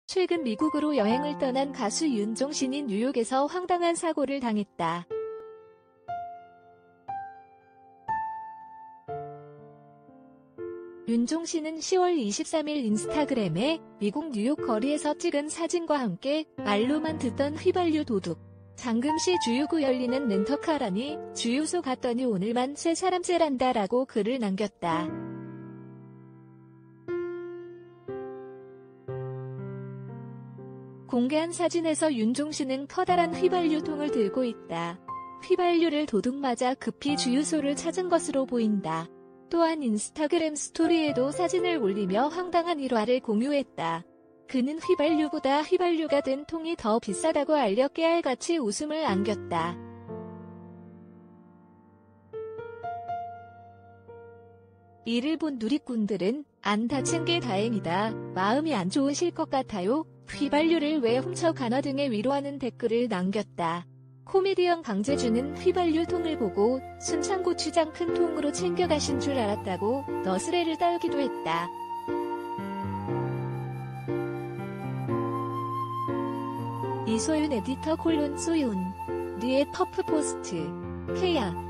최근 미국으로 여행을 떠난 가수 윤종신이 뉴욕에서 황당한 사고를 당했다. 윤종신은 10월 23일 인스타그램에 미국 뉴욕 거리에서 찍은 사진과 함께 말로만 듣던 휘발유 도둑, 잠금시 주유구 열리는 렌터카 라니 주유소 갔더니 오늘만 세 사람째란다 라고 글을 남겼다. 공개한 사진에서 윤종신은 커다란 휘발유통을 들고 있다. 휘발유를 도둑맞아 급히 주유소를 찾은 것으로 보인다. 또한 인스타그램 스토리에도 사진을 올리며 황당한 일화를 공유했다. 그는 휘발유보다 휘발유가 든 통이 더 비싸다고 알려 깨알같이 웃음을 안겼다. 이를 본 누리꾼들은 "안 다친 게 다행이다. 마음이 안 좋으실 것 같아요. 휘발유를 왜 훔쳐가나" 등의 위로하는 댓글을 남겼다. 코미디언 강재준은 휘발유 통을 보고 순창고추장 큰 통으로 챙겨가신 줄 알았다고 너스레를 떨기도 했다. 이소윤 에디터 소윤 리의 퍼프포스트. 케야